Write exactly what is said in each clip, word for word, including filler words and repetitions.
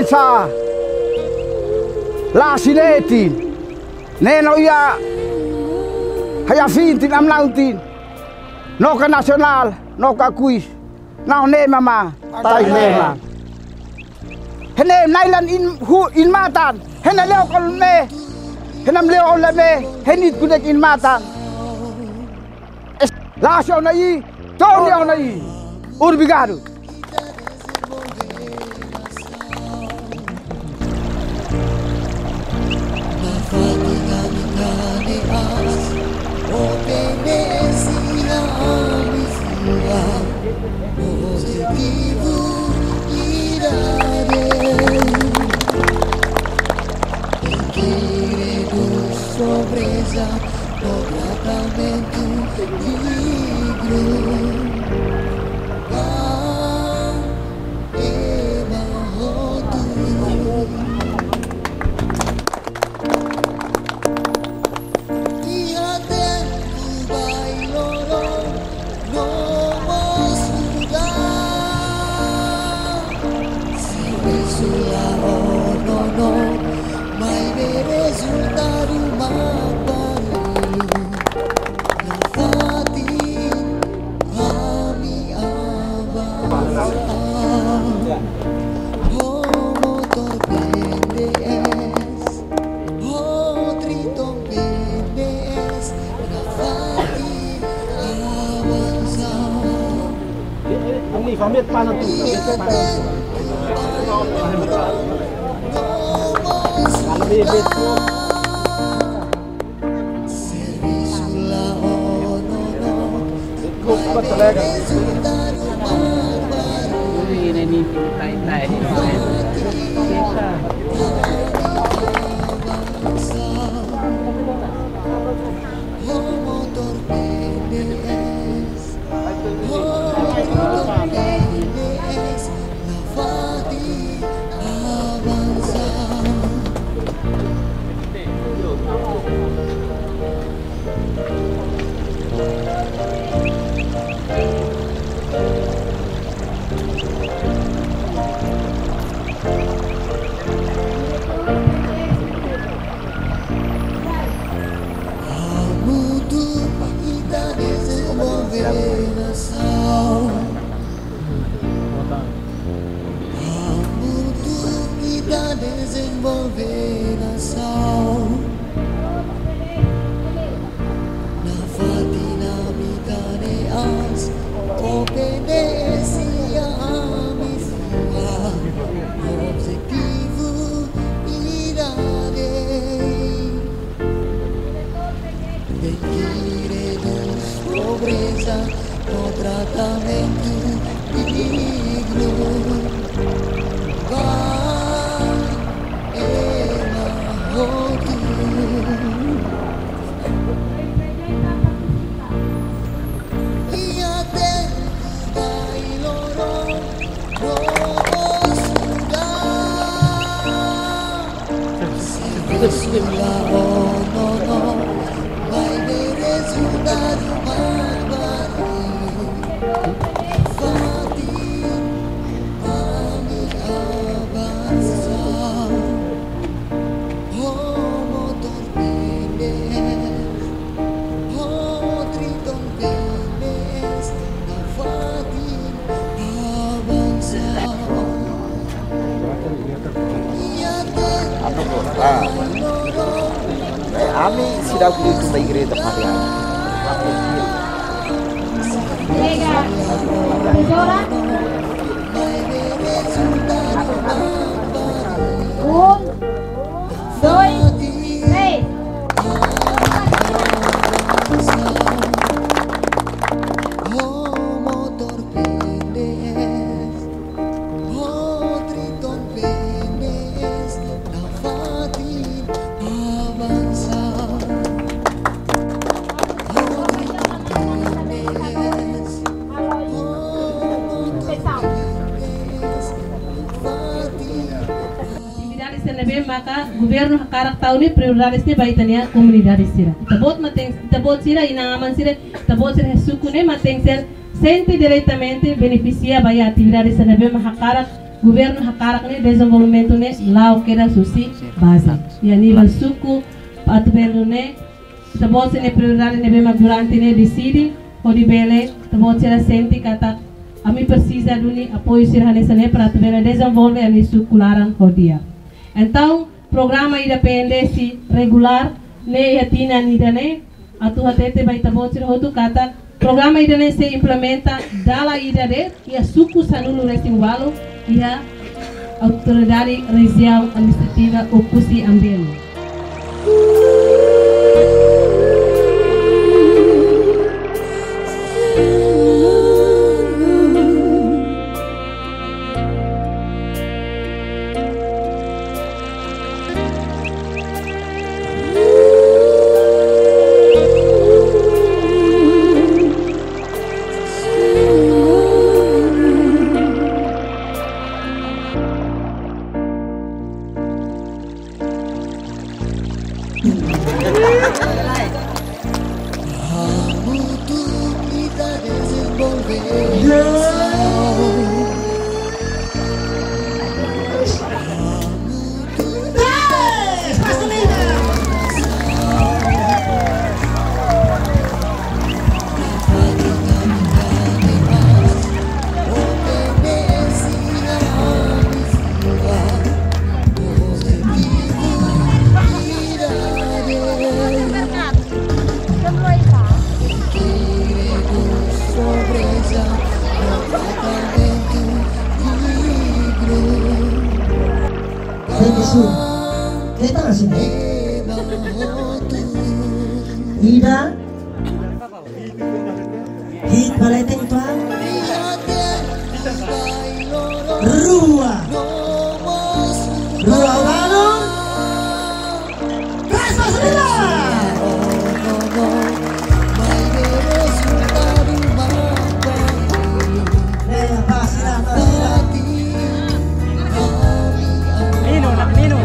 sa la sinetin neno ya haya fintin am launtin no ka nasional no ka kuis now ne mama tai nema hene nailan in hu in matan hene leo kol me henam leo on me henit kunek in matan la sio nai Tony on nai obrigado. Sorpresa, completamente negro. Pamit paano to? Pamit po. Kung pa talaga. Uy, nanipin tayo tayo. Kesa. Desenvolver nação na fatina bitaneas obedência a missão objetivo irade requeridos pobreza no tratamento digno. Ami sudah beli ke igreja Mariana. Um, dois, três. Maka governo hakarak tahu ni prioridadesnya baitania komunidades sira. Tabot mateng, tabot sira inangaman sira, tabot sira suku ne mateng sira sente diretamente beneficia baya atividades na bem hakarak governo hakarak ne desenvolvimento ne lau keda susi base. Ya nível suku atu belo ne tabose ne prioridade ne bema durante ne decide hodi bele tabose la senti kata ami precisa duni apoio sirhanesa ne para atu bele desenvolve ani suku larang hodia. Então programa ida P N D S regular ne yatina nida ne atu hatete bai tabose hotu kata programa ida ne se implementa dala ida de ia suku sanulu restingualo ia autoridade regional administrativa Okusi Ambelo. Ida hit baleteng tuan Rua Rua lalu Kasih sembilan Eh pasirah pasirah Nino nak Nino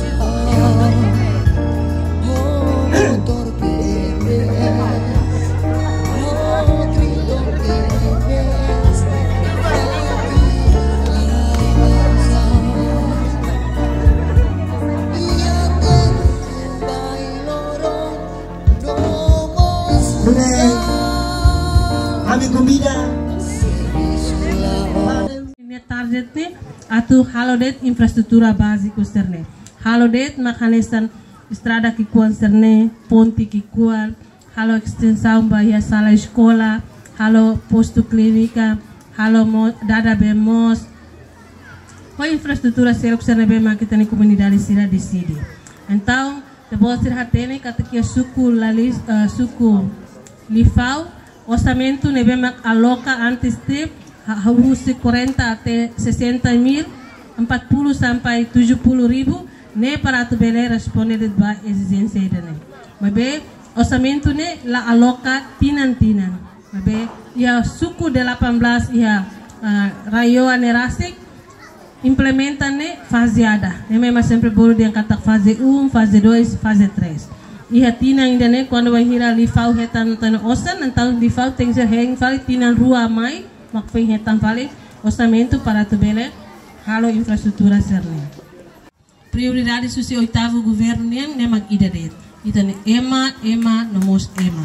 target ni atu halodet infrastruktura básica cerne halodet makanesan estrada kikuan cerne ponte kikuan halo extensão bahia sala escola halo posto clínica halo dada bemos ko infrastruktura serok cerne bema kita ni comunidade sira decide então depois ser hatene kata kia suku lalis uh, suku lifau orçamento ne bema aloca antes de Hausi quarenta até sessenta mil, empat puluh sampai tujuh puluh ribu, ne para tu bele responder ba exigência dene. Mabe orçamento ne la aloca tinan tinan. Mabe ya suku delapan belas ya uh, raio anerasik implementa ne faseada. Ne memang sempre bolo dia kata fase um, fase dois, fase três. Ia tinan dene quando vai hira lifau hetan tan osan, então lifau tem que heng fali tinan rua mai makfei hetan vale orçamento para tubele halo infrastruktura cerne. Prioridade susi oitavo governo nem nem mag idadet. Ita ne ema ema nomos ema.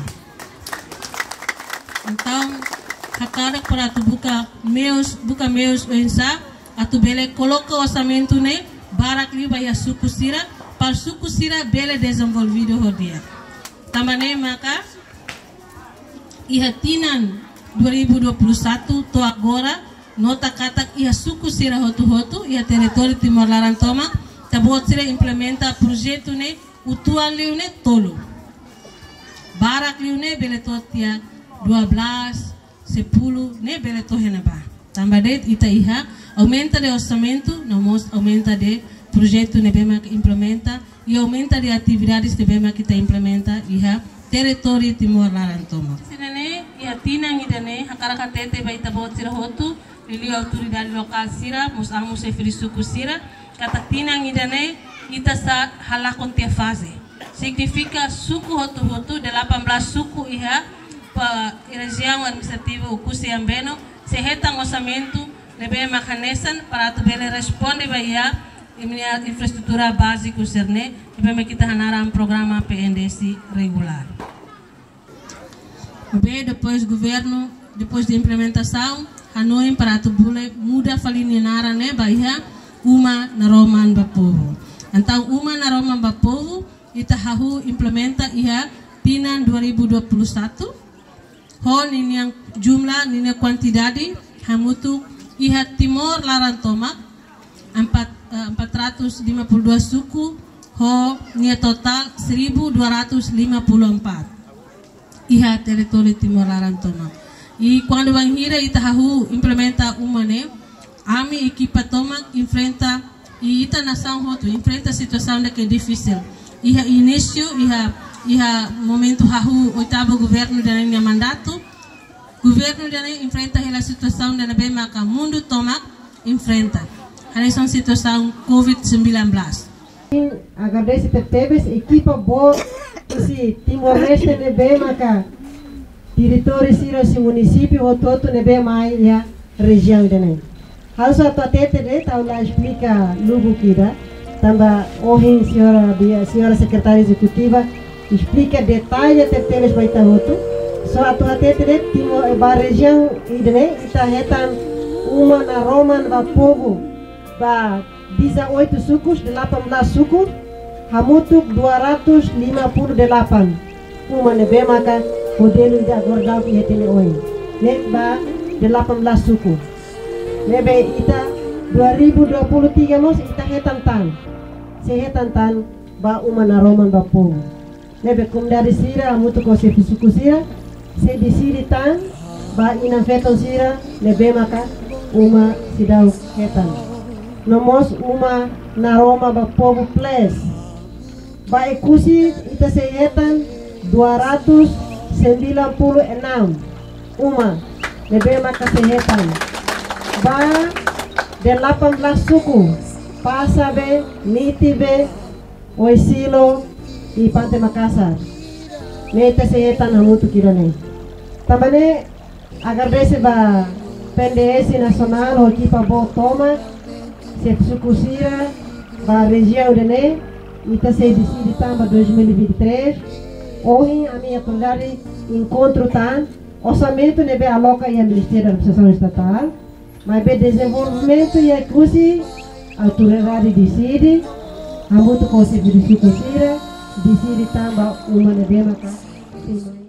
Então hakada para tu buka meus buka meus ensa atubele coloca orçamento ne barak li baya suku sira para suku sira bele desenvolvido hodia. Tamane maka ihatinan dua ribu dua puluh satu to agora nota katak ia suku sira hotu-hotu ia teritori Timor Larantoma tabot sira implementa projeto ne utuan liu ne tolo barak liu ne bele totia dua belas sepuluh ne bele to henaba tambah det ita iha aumenta de orçamento nomos aumenta de projeto ne bema que implementa e aumenta de atividades de bema que ta implementa iha território Timor Larantoma. Sirene ia tinang idane hakaraka tete bai tabot sira hotu lili autoridade lokal sira mus amu se suku sira kata tinang idane ita sa halakon tia fase. Significa suku hotu hotu delapan belas suku iha pa região administrativa Okusi Ambelo se hetang orçamento nebe makanesan para tu bele responde bahia imnia infraestrutura básica cerne nebe kita hanaram programa P N D S regular. Nebe depois governo depois de implementação Hanoi para tu bule muda falinara ne bahia uma na Roman Bapovo. Então uma na Roman Bapovo ita hahu implementa ia pinan dua ribu dua puluh satu. Ho nini yang jumlah nini kuantidade hamutu iha Timor Larantomak empat ratus lima puluh dua suku ho nia total seribu dua ratus lima puluh empat iha teritori Timor Larantomak. E quando van hira itahahu implementa umane ami equipa tomak enfrenta e ita nação hotu enfrenta situação de que é difícil. Iha início iha iha momento hahu oitavo governo da minha mandato governo da enfrenta a situação da bem maka mundo tomak enfrenta a essa situação covid sembilan belas. Agradeço P T B S equipa boa esse Timor Leste ne bem maka diretor sira si município o todo ne bem mai ya região dene. Hal satu tete de tahu la explica lugu kira tambah ohin senhora dia senhora secretária executiva explica detalhe detalhes baita hotu so atu hatete de timo ba região idene ita hetan uma na Roman ba povo ba dezoito sucos delapan belas suku hamutuk dua ratus lima puluh delapan uma ne be maka modelo da gordau ki hetene oi ne ba delapan belas suku nebe ita dua ribu dua puluh tiga mos ita hetan tan sehetan tan ba uma na Roman ba povo nebe kum dari sira mutu ko se suku sira se di siri tan ba ina feton sira nebe maka uma sidau hetan nomos uma na Roma ba povo place ba ekusi ita sehetan dua ratus sembilan puluh enam uma nebe maka sehetan ba delapan belas suku Pasabe, Nitibe, Oisilo e Pantai Makassar. Neta sehetan hamutu kirane. Tambane agradece ba P N D S nacional o equipa bo toma se sukusira ba região dene ita se decide tamba dois mil e vinte e três. Hoje a minha atualidade encontro tan orçamento nebe aloca e a Ministério da Administração Estatal, mas be desenvolvimento e acusi autoridade decide, a muito conselho de sucessira, decide também uma nebema cá.